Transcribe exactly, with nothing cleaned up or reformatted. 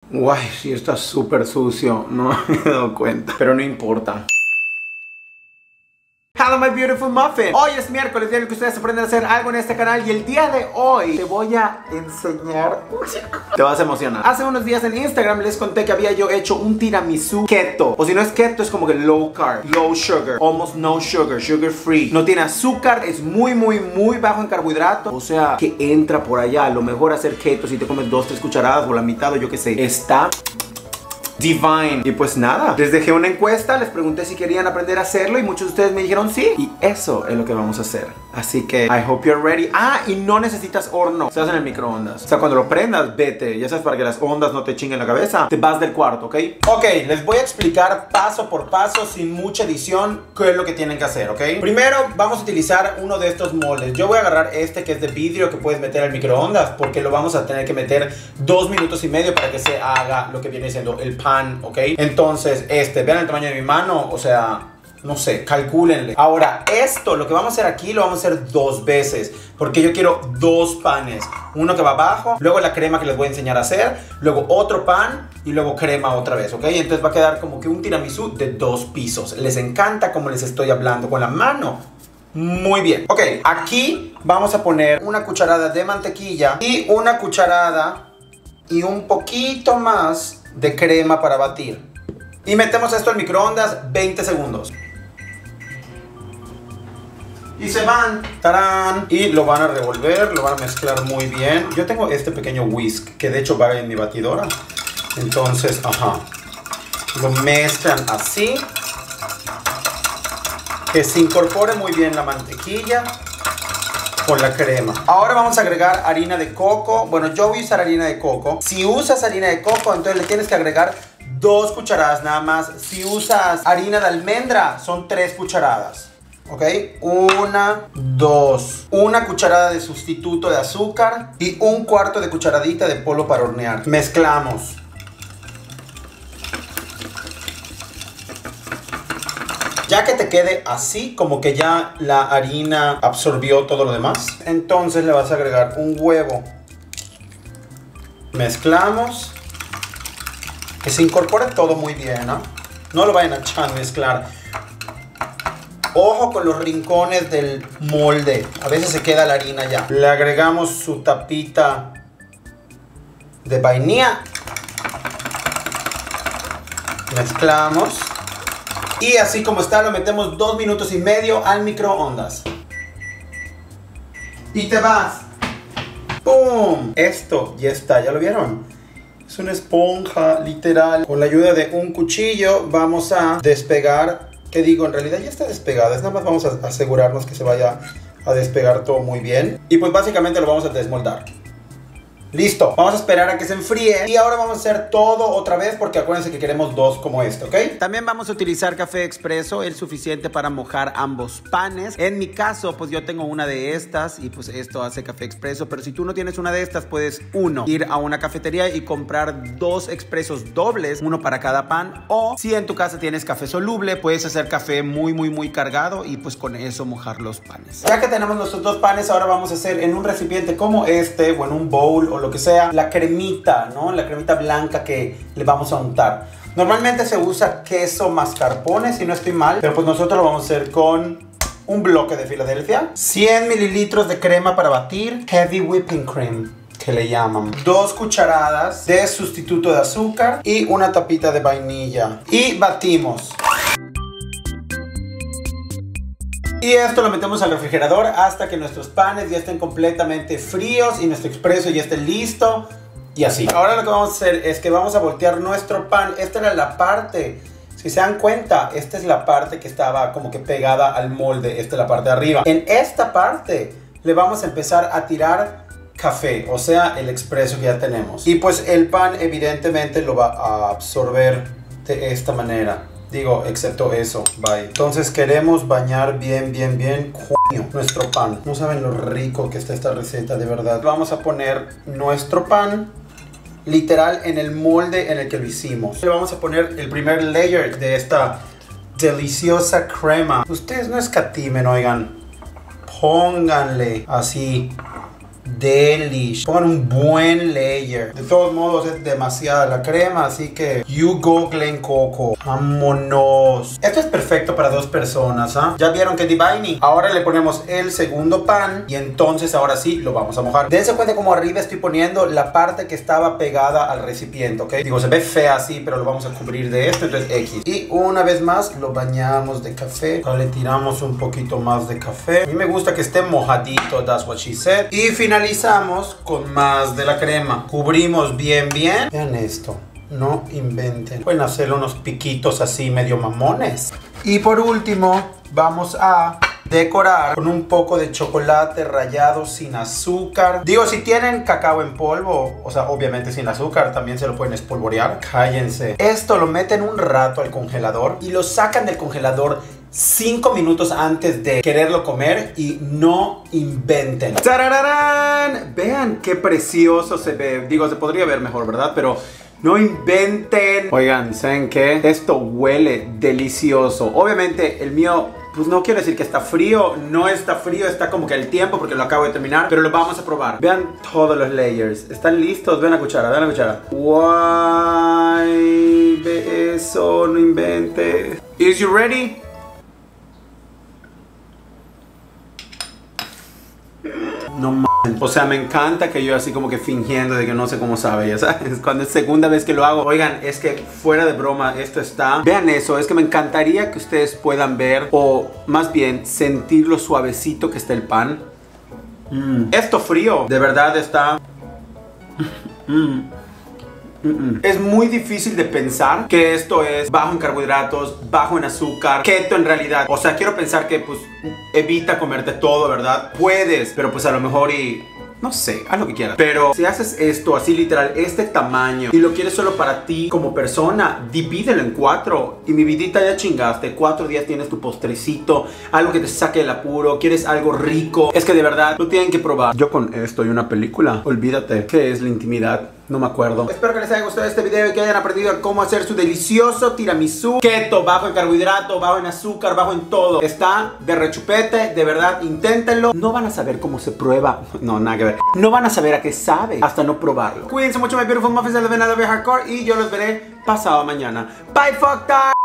Guay, sí está súper sucio, no me he dado cuenta, pero no importa. Hello my beautiful muffin. Hoy es miércoles, día en el que ustedes aprenden a hacer algo en este canal. Y el día de hoy te voy a enseñar. Te vas a emocionar. Hace unos días en Instagram les conté que había yo hecho un tiramisú keto. O si no es keto, es como que low carb, low sugar, almost no sugar, sugar free. No tiene azúcar, es muy muy muy bajo en carbohidratos. O sea que entra por allá. Lo mejor hacer keto si te comes dos, tres cucharadas o la mitad o yo qué sé. Está divine. Y pues nada, les dejé una encuesta, les pregunté si querían aprender a hacerlo y muchos de ustedes me dijeron sí. Y eso es lo que vamos a hacer. Así que I hope you're ready. Ah, y no necesitas horno, estás en el microondas. O sea, cuando lo prendas, vete. Ya sabes, para que las ondas no te chinguen la cabeza, te vas del cuarto, ¿ok? Ok, les voy a explicar paso por paso, sin mucha edición, qué es lo que tienen que hacer, ¿ok? Primero, vamos a utilizar uno de estos moldes. Yo voy a agarrar este que es de vidrio, que puedes meter al microondas, porque lo vamos a tener que meter dos minutos y medio para que se haga lo que viene siendo el pan, ¿ok? Entonces, este, vean el tamaño de mi mano, o sea, no sé, calcúlenle. Ahora, esto, lo que vamos a hacer aquí, lo vamos a hacer dos veces, porque yo quiero dos panes. Uno que va abajo, luego la crema que les voy a enseñar a hacer, luego otro pan y luego crema otra vez, ¿ok? Entonces va a quedar como que un tiramisú de dos pisos. Les encanta como les estoy hablando con la mano. Muy bien. Ok, aquí vamos a poner una cucharada de mantequilla y una cucharada y un poquito más de crema para batir. Y metemos esto al microondas veinte segundos. Y se van, tarán, y lo van a revolver, lo van a mezclar muy bien. Yo tengo este pequeño whisk, que de hecho va en mi batidora. Entonces, ajá, lo mezclan así, que se incorpore muy bien la mantequilla con la crema. Ahora vamos a agregar harina de coco. Bueno, yo voy a usar harina de coco. Si usas harina de coco, entonces le tienes que agregar dos cucharadas nada más. Si usas harina de almendra, son tres cucharadas. ¿Ok? Una, dos. Una cucharada de sustituto de azúcar y un cuarto de cucharadita de polvo para hornear. Mezclamos. Ya que te quede así, como que ya la harina absorbió todo lo demás, entonces le vas a agregar un huevo. Mezclamos. Que se incorpore todo muy bien, ¿no? No lo vayan a echar, mezclar. Ojo con los rincones del molde. A veces se queda la harina ya. Le agregamos su tapita de vainilla. Mezclamos. Y así como está, lo metemos dos minutos y medio al microondas. Y te vas. ¡Pum! Esto ya está, ¿ya lo vieron? Es una esponja, literal. Con la ayuda de un cuchillo vamos a despegar. ¿Qué digo? En realidad ya está despegada. Es nada más vamos a asegurarnos que se vaya a despegar todo muy bien. Y pues básicamente lo vamos a desmoldar. Listo, vamos a esperar a que se enfríe. Y ahora vamos a hacer todo otra vez, porque acuérdense que queremos dos como este, ¿ok? También vamos a utilizar café expreso, el suficiente para mojar ambos panes. En mi caso, pues yo tengo una de estas y pues esto hace café expreso. Pero si tú no tienes una de estas, puedes, uno, ir a una cafetería y comprar dos expresos dobles, uno para cada pan. O si en tu casa tienes café soluble, puedes hacer café muy, muy, muy cargado y pues con eso mojar los panes. Ya que tenemos nuestros dos panes, ahora vamos a hacer en un recipiente como este o en un bowl o lo que sea, la cremita, ¿no? La cremita blanca que le vamos a untar. Normalmente se usa queso mascarpone, si no estoy mal, pero pues nosotros lo vamos a hacer con un bloque de Filadelfia, cien mililitros de crema para batir, heavy whipping cream, que le llaman, dos cucharadas de sustituto de azúcar y una tapita de vainilla. Y batimos. Y esto lo metemos al refrigerador hasta que nuestros panes ya estén completamente fríos y nuestro expreso ya esté listo. Y así. Ahora lo que vamos a hacer es que vamos a voltear nuestro pan. Esta era la parte, si se dan cuenta, esta es la parte que estaba como que pegada al molde. Esta es la parte de arriba. En esta parte le vamos a empezar a tirar café, o sea, el expreso que ya tenemos. Y pues el pan evidentemente lo va a absorber de esta manera. Digo, excepto eso, bye. Entonces queremos bañar bien, bien, bien coño, nuestro pan. No saben lo rico que está esta receta, de verdad. Vamos a poner nuestro pan literal en el molde en el que lo hicimos. Le vamos a poner el primer layer de esta deliciosa crema. Ustedes no escatimen, oigan. Pónganle así Delish. Pongan un buen layer. De todos modos es demasiada la crema, así que you go Glen Coco. Vámonos. Esto es perfecto para dos personas, ¿ah? ¿eh? Ya vieron que divine. Ahora le ponemos el segundo pan y entonces ahora sí lo vamos a mojar. Dense cuenta como arriba estoy poniendo la parte que estaba pegada al recipiente, ¿ok? Digo, se ve fea así, pero lo vamos a cubrir de esto, entonces X. Y una vez más lo bañamos de café. Ahora le tiramos un poquito más de café. A mí me gusta que esté mojadito, that's what she said. Y finalizamos con más de la crema. Cubrimos bien, bien. Vean esto. No inventen. Pueden hacer unos piquitos así medio mamones. Y por último, vamos a decorar con un poco de chocolate rallado sin azúcar. Digo, si tienen cacao en polvo, o sea, obviamente sin azúcar, también se lo pueden espolvorear. Cállense. Esto lo meten un rato al congelador y lo sacan del congelador cinco minutos antes de quererlo comer y no inventen. ¡Tarararán! Vean qué precioso se ve. Digo, se podría ver mejor, ¿verdad? Pero no inventen. Oigan, ¿saben qué? Esto huele delicioso. Obviamente el mío, pues no quiero decir que está frío. No está frío, está como que el tiempo porque lo acabo de terminar. Pero lo vamos a probar. Vean todos los layers. ¿Están listos? Vean la cuchara, vean la cuchara. Guay, ve eso, no inventes. Is you ready? No mames. O sea, me encanta que yo así como que fingiendo de que no sé cómo sabe, ya sabes. Cuando es segunda vez que lo hago. Oigan, es que fuera de broma, esto está... Vean eso, es que me encantaría que ustedes puedan ver, o más bien sentir lo suavecito que está el pan. Mm. Esto frío, de verdad está... Mm. Mm-mm. Es muy difícil de pensar que esto es bajo en carbohidratos, bajo en azúcar, keto en realidad. O sea, quiero pensar que pues evita comerte todo, ¿verdad? Puedes, pero pues a lo mejor y... no sé, haz lo que quieras. Pero si haces esto así literal, este tamaño, y lo quieres solo para ti como persona, divídelo en cuatro. Y mi vidita, ya chingaste. Cuatro días tienes tu postrecito, algo que te saque del apuro. Quieres algo rico. Es que de verdad lo tienen que probar. Yo con esto y una película, olvídate. ¿Qué es la intimidad? No me acuerdo. Espero que les haya gustado este video y que hayan aprendido cómo hacer su delicioso tiramisú keto, bajo en carbohidrato, bajo en azúcar, bajo en todo. Está de rechupete, de verdad, inténtenlo. No van a saber cómo se prueba. No, nada que ver. No van a saber a qué sabe hasta no probarlo. Cuídense mucho, my beautiful muffins. I love you hardcore y yo los veré pasado mañana. Bye, fuck time.